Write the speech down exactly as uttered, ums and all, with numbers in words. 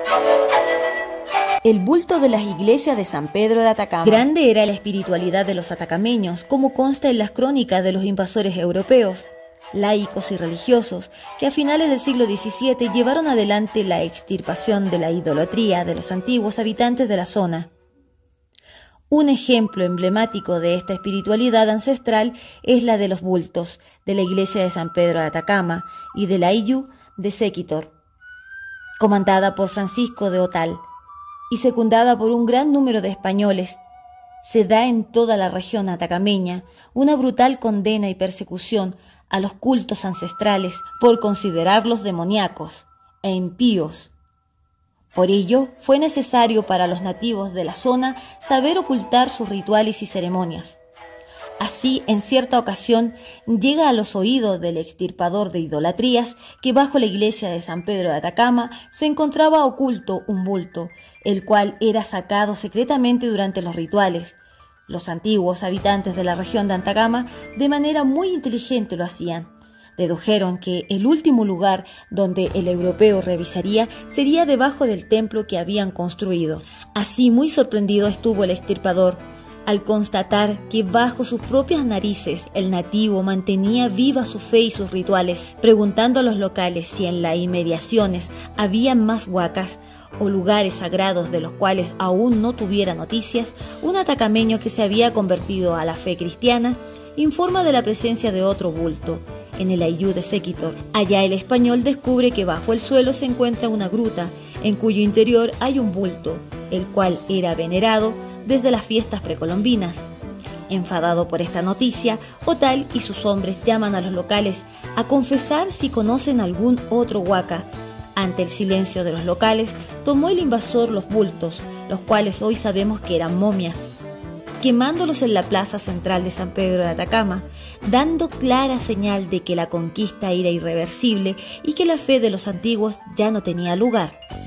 El bulto de las iglesias de San Pedro de Atacama. Grande era la espiritualidad de los atacameños, como consta en las crónicas de los invasores europeos, laicos y religiosos, que a finales del siglo diecisiete llevaron adelante la extirpación de la idolatría de los antiguos habitantes de la zona. Un ejemplo emblemático de esta espiritualidad ancestral es la de los bultos de la iglesia de San Pedro de Atacama y de la Iyú de Séquitor, comandada por Francisco de Otal y secundada por un gran número de españoles. Se da en toda la región atacameña una brutal condena y persecución a los cultos ancestrales por considerarlos demoníacos e impíos. Por ello, fue necesario para los nativos de la zona saber ocultar sus rituales y ceremonias. Así, en cierta ocasión, llega a los oídos del extirpador de idolatrías que bajo la iglesia de San Pedro de Atacama se encontraba oculto un bulto, el cual era sacado secretamente durante los rituales. Los antiguos habitantes de la región de Atacama de manera muy inteligente lo hacían. Dedujeron que el último lugar donde el europeo revisaría sería debajo del templo que habían construido. Así, muy sorprendido estuvo el extirpador al constatar que bajo sus propias narices el nativo mantenía viva su fe y sus rituales, preguntando a los locales si en las inmediaciones había más huacas o lugares sagrados de los cuales aún no tuviera noticias. Un atacameño que se había convertido a la fe cristiana informa de la presencia de otro bulto en el Iyú de Séquitor. Allá el español descubre que bajo el suelo se encuentra una gruta, en cuyo interior hay un bulto, el cual era venerado desde las fiestas precolombinas. Enfadado por esta noticia, Otal y sus hombres llaman a los locales a confesar si conocen algún otro huaca. Ante el silencio de los locales, tomó el invasor los bultos, los cuales hoy sabemos que eran momias, quemándolos en la plaza central de San Pedro de Atacama, dando clara señal de que la conquista era irreversible y que la fe de los antiguos ya no tenía lugar.